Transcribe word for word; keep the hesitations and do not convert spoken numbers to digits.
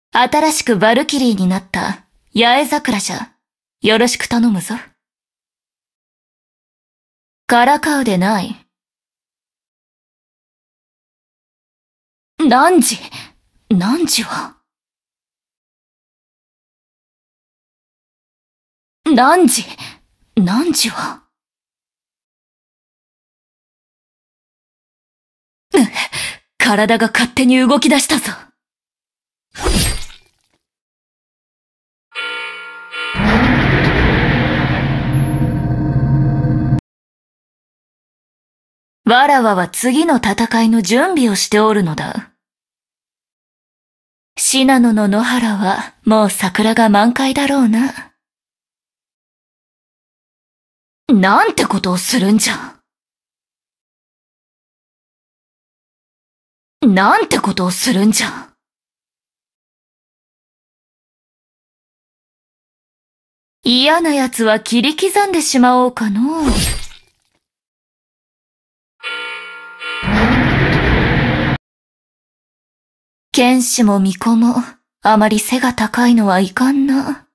新しくバルキリーになった八重桜じゃ。よろしく頼むぞ。からかうでない。何時何時は何時何時は体が勝手に動き出したぞ。わらわは次の戦いの準備をしておるのだ。信濃の野原はもう桜が満開だろうな。なんてことをするんじゃ。なんてことをするんじゃ。嫌な奴は切り刻んでしまおうかのう。剣士も巫女もあまり背が高いのはいかんな。